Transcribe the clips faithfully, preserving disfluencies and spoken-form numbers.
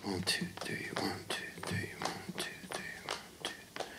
One, two, three, one, two, three, one, two, three, one, two,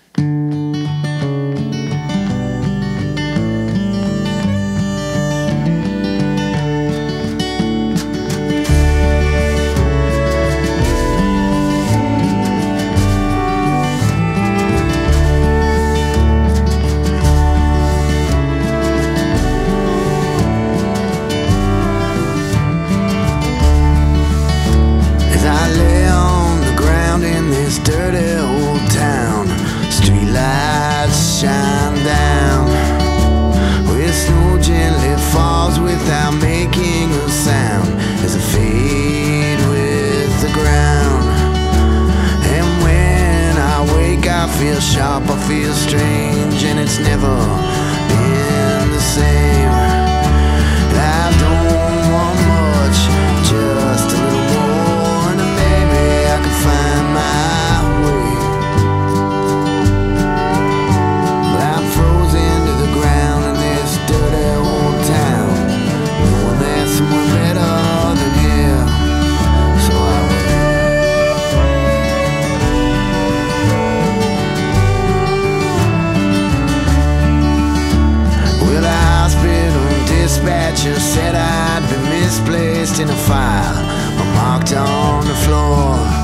I lay on the ground in this dirty old town. Streetlights shine down, where snow gently falls without making a sound, as I fade with the ground. And when I wake I feel sharp, I feel strange, and it's never been the same. I don't want much, just a little more, and maybe I can find my way. But I'm frozen to the ground in this dirty old town, knowing there's somewhere better than here, so I wait. Well, the hospital dispatcher said I'd been misplaced in a file, or marked on the floor.